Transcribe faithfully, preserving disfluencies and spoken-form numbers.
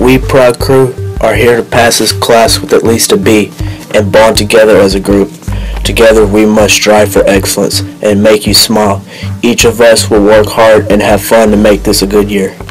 We proud crew are here to pass this class with at least a B and bond together as a group. Together we must strive for excellence and make you smile. Each of us will work hard and have fun to make this a good year.